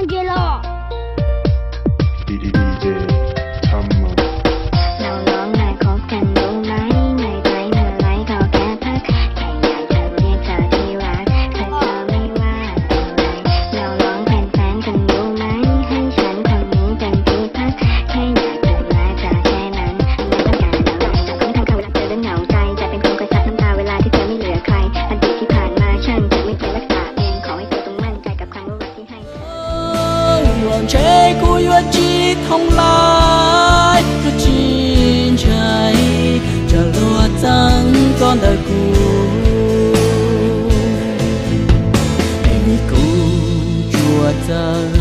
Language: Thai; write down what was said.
DJ หล่อ DJ ทำมาเราลองมาคบกันดูไหมไม่ไปเมื่อไรก็แค่พักแค่อยากจะเรียกเธอที่รักถ้าเธอไม่ว่าอะไรเราลองเป็นแฟนกันดูไหมให้ฉันคนนี้เป็นที่พักแค่อยากดูแลเธอแค่นั้นไม่ต้องการอะไรเราก็ไม่ทำเขารักเธอและเหงาใจจะเป็นคนคอยซับน้ำตาเวลาที่เธอไม่เหลือใครอดีตที่ผ่านมาฉันจะไม่เคยรักษาเองขอให้เธอต้องมั่นใจกับความรักที่ให้เธอ hoàng chế của yêu chi không lai cứ chín chạy chờ lúa trắng con đời cũ em đi cứu chùa trắng